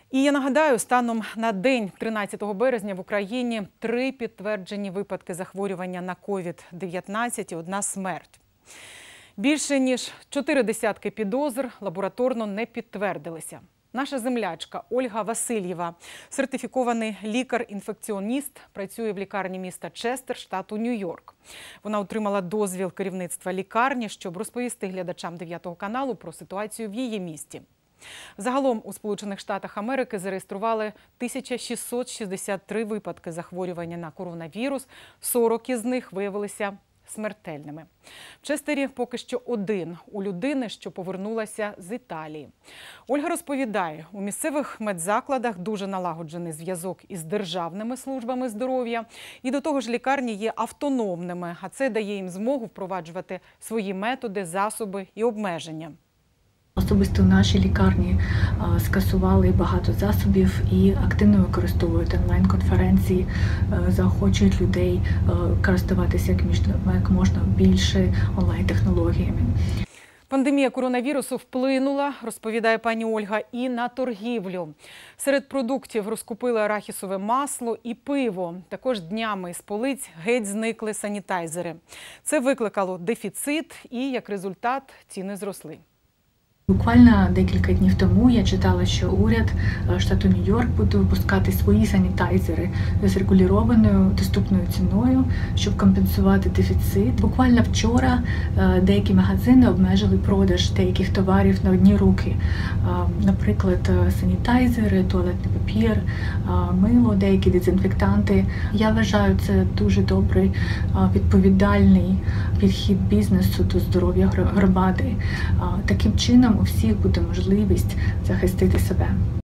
І я нагадаю, станом на день 13 березня в Україні 3 підтверджені випадки захворювання на COVID-19 і 1 смерть. Більше ніж 4 десятки підозр лабораторно не підтвердилися. Наша землячка Ольга Васильєва, сертифікований лікар-інфекціоніст, працює в лікарні міста Честер, штату Нью-Йорк. Вона отримала дозвіл керівництва лікарні, щоб розповісти глядачам 9 каналу про ситуацію в її місті. Загалом у Сполучених Штатах Америки зареєстрували 1663 випадки захворювання на коронавірус, 40 із них виявилися смертельними. В Честері поки що один у людини, що повернулася з Італії. Ольга розповідає, у місцевих медзакладах дуже налагоджений зв'язок із державними службами здоров'я. І до того ж лікарні є автономними, а це дає їм змогу впроваджувати свої методи, засоби і обмеження. Особисто в нашій лікарні скасували багато засобів і активно використовують онлайн-конференції, заохочують людей користуватися як можна більше онлайн-технологіями. Пандемія коронавірусу вплинула, розповідає пані Ольга, і на торгівлю. Серед продуктів розкупили арахісове масло і пиво. Також днями з полиць геть зникли санітайзери. Це викликало дефіцит і, як результат, ціни зросли. Буквально декілька днів тому я читала, що уряд штату Нью-Йорк буде випускати свої санітайзери з регульованою доступною ціною, щоб компенсувати дефіцит. Буквально вчора деякі магазини обмежили продаж деяких товарів на одні руки. Наприклад, санітайзери, туалетний папір, мило, деякі дезінфектанти. Я вважаю, це дуже добрий, відповідальний підхід бізнесу до здоров'я громади. Таким чином у всіх буде можливість захистити себе.